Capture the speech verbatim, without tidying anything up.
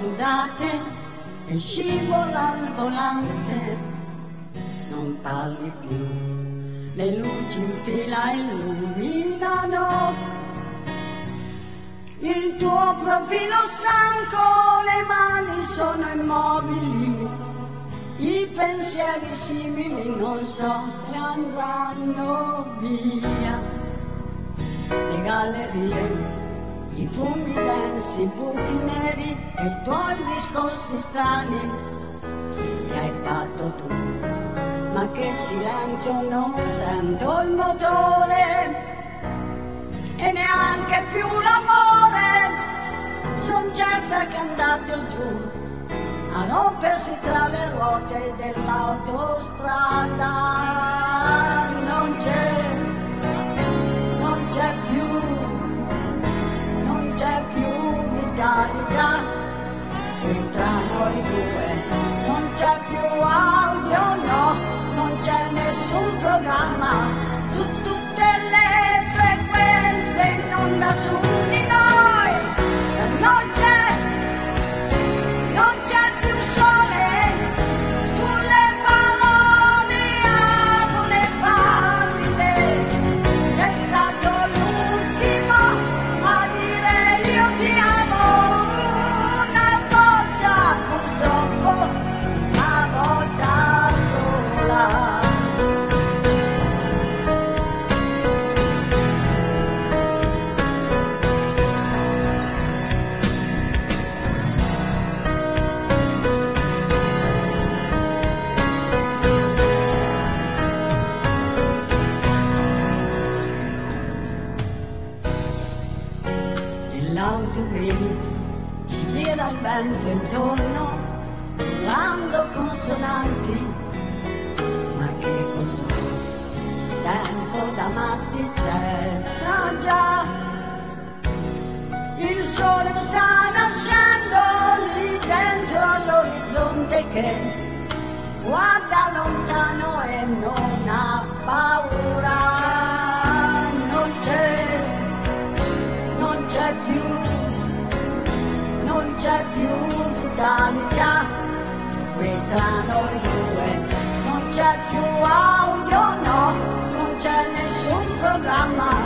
sudate e scivola il volante, non parli più, le luci in fila illuminano il tuo profilo stanco, le mani sono immobili, i pensieri simili non so se andranno via. Le gallerie, i fumi densi, i buchi neri e i tuoi discorsi strani che hai fatto tu, ma che silenzio, non sento il motore e neanche più l'amore. Son certa che andate giù a rompersi tra le ruote dell'autostrada. Non c'è, non c'è più, non c'è più vitalità qui tra noi due, non c'è più audio, no, non c'è nessun programma su tutte le frequenze in onda su di noi. Non c'è, non c'è più sole sulle parole agone pallide. C'è stato l'ultimo a dire io ti amo una volta, purtroppo una volta sola. Nell'autogrill ci gira il vento intorno, urlando consonanti, ma che cos'è? Tempo da matti c'è, sa già. Il sole sta nascendo lì dentro all'orizzonte che guarda lontano e non ha paura. Non c'è, non c'è più, non c'è più vitalità qui tra noi due, non c'è più audio, no, non c'è nessun programma